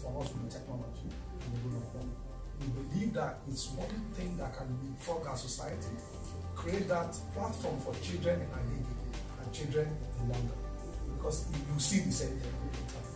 for us with the technology and the rule of law. We believe that it's one thing that can leapfrog our society, create that platform for children in Agege and children in London, because you see the same thing.